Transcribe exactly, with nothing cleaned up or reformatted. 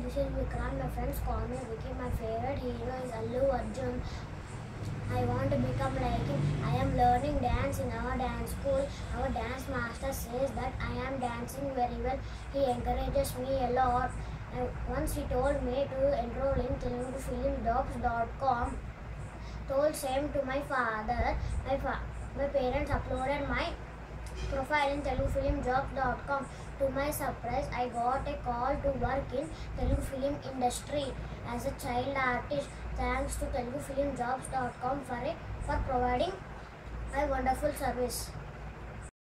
this is Vikrant. My friends call me Vicky. My favorite hero is Allu Arjun. I want to become like him. I am learning dance in our dance school. Our dance master says that I am dancing very well. He encourages me a lot. And once he told me to enroll in telugu film jobs dot com. Told same to my father. My, fa my parents uploaded my profile in telugu film jobs dot com. To my surprise, I got a call to work in Telugu film industry as a child artist. Thanks to telugu film jobs dot com for, a, for providing a wonderful service.